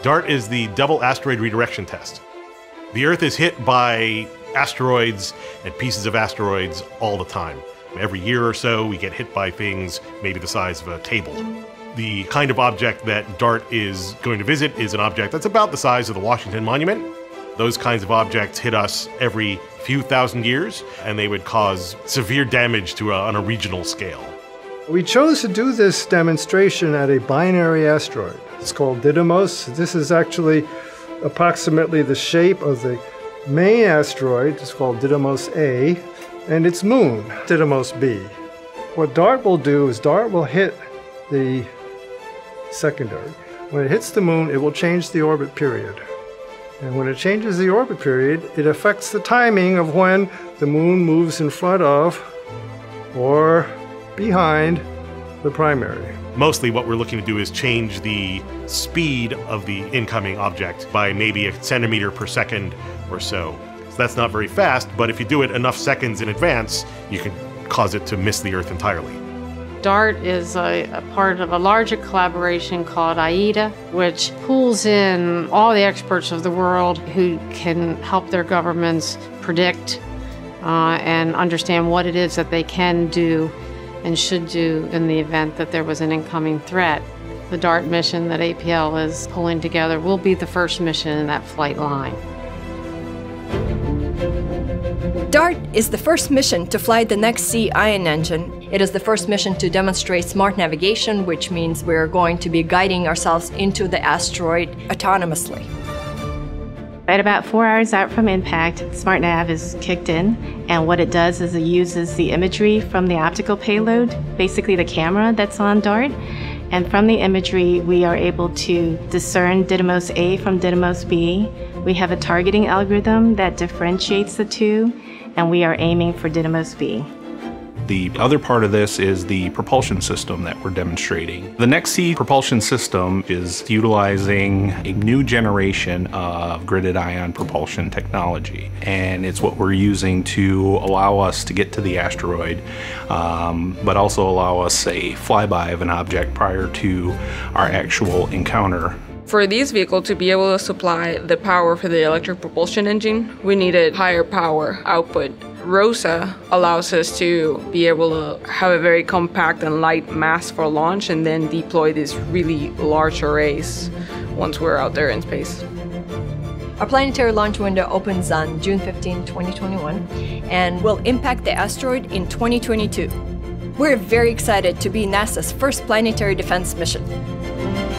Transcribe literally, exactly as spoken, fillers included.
DART is the Double Asteroid Redirection Test. The Earth is hit by asteroids and pieces of asteroids all the time. Every year or so, we get hit by things maybe the size of a table. The kind of object that DART is going to visit is an object that's about the size of the Washington Monument. Those kinds of objects hit us every few thousand years, and they would cause severe damage to a, on a regional scale. We chose to do this demonstration at a binary asteroid. It's called Didymos. This is actually approximately the shape of the main asteroid. It's called Didymos A, and its moon, Didymos B. What DART will do is DART will hit the secondary. When it hits the moon, it will change the orbit period. And when it changes the orbit period, it affects the timing of when the moon moves in front of or behind the primary. Mostly what we're looking to do is change the speed of the incoming object by maybe a centimeter per second or so. So that's not very fast, but if you do it enough seconds in advance, you can cause it to miss the Earth entirely. DART is a, a part of a larger collaboration called AIDA, which pulls in all the experts of the world who can help their governments predict uh, and understand what it is that they can do and should do in the event that there was an incoming threat. The DART mission that A P L is pulling together will be the first mission in that flight line. DART is the first mission to fly the next C ion engine. It is the first mission to demonstrate smart navigation, which means we're going to be guiding ourselves into the asteroid autonomously. At about four hours out from impact, SmartNav is kicked in, and what it does is it uses the imagery from the optical payload, basically the camera that's on DART, and from the imagery we are able to discern Didymos A from Didymos B. We have a targeting algorithm that differentiates the two, and we are aiming for Didymos B. The other part of this is the propulsion system that we're demonstrating. The Next C propulsion system is utilizing a new generation of gridded ion propulsion technology, and it's what we're using to allow us to get to the asteroid, um, but also allow us a flyby of an object prior to our actual encounter. For this vehicle to be able to supply the power for the electric propulsion engine, we needed higher power output. ROSA allows us to be able to have a very compact and light mass for launch and then deploy these really large arrays once we're out there in space. Our planetary launch window opens on June fifteenth, twenty twenty-one, and will impact the asteroid in twenty twenty-two. We're very excited to be NASA's first planetary defense mission.